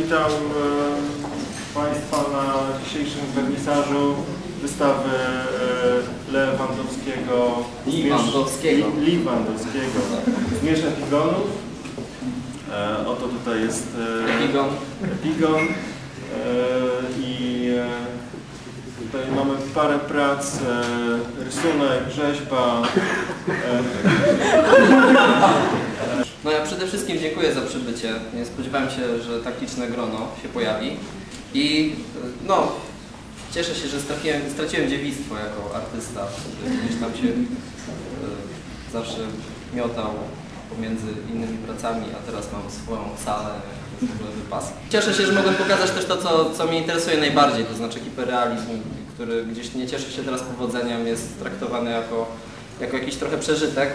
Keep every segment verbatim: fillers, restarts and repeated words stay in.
witam e, Państwa na dzisiejszym wernisażu wystawy e, Lewandowskiego. Lewandowskiego. Lewandowskiego. Zmierzch epigonów. E, oto tutaj jest e, epigon. epigon e, i e, tutaj mamy parę prac, e, rysunek, rzeźba. E, No ja przede wszystkim dziękuję za przybycie. Nie spodziewałem się, że tak liczne grono się pojawi. I no, cieszę się, że straciłem, straciłem dziewictwo jako artysta, który gdzieś tam się e, zawsze miotał pomiędzy innymi pracami, a teraz mam swoją salę, to jest w ogóle wypas. Cieszę się, że mogłem pokazać też to, co, co mnie interesuje najbardziej, to znaczy hiperrealizm, który gdzieś nie cieszy się teraz powodzeniem, jest traktowany jako, jako jakiś trochę przeżytek.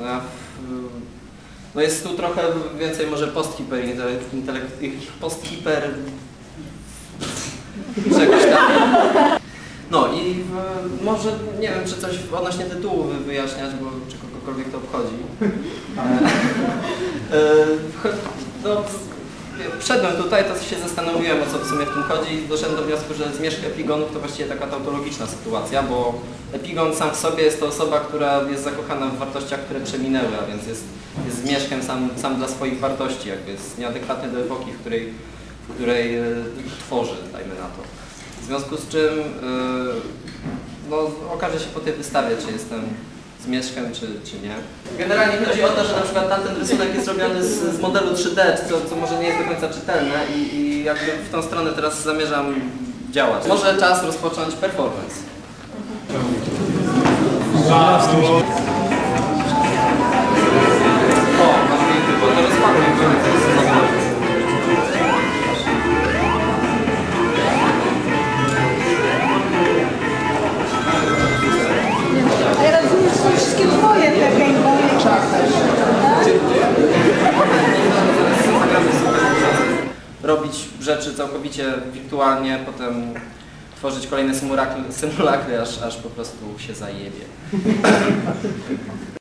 No jest tu trochę więcej może post-hiper, post-hiper czegoś tam. No i w, może nie wiem, czy coś odnośnie tytułu wyjaśniać, bo czy kogokolwiek to obchodzi. No, wszedłem tutaj, to się zastanowiłem, o co w sumie w tym chodzi i doszedłem do wniosku, że zmierzch epigonów to właściwie taka tautologiczna sytuacja, bo epigon sam w sobie jest to osoba, która jest zakochana w wartościach, które przeminęły, a więc jest, jest zmierzchem sam, sam dla swoich wartości, jakby jest nieadekwatny do epoki, w której, w której e, tworzy, dajmy na to. W związku z czym e, no, okaże się po tej wystawie, czy jestem zmierzchem, czy, czy nie. Generalnie chodzi o to, że na przykład tamten rysunek jest robiony z, z modelu trzy D, co, co może nie jest do końca czytelne i, i jakby w tą stronę teraz zamierzam działać. Może czas rozpocząć performance. O, masz piękny, bo to rozpakuj. Ja rozumiem, że są wszystkie twoje te paintball. Robić rzeczy całkowicie wirtualnie, potem tworzyć kolejne symulakry, symulakry aż, aż po prostu się zajebie.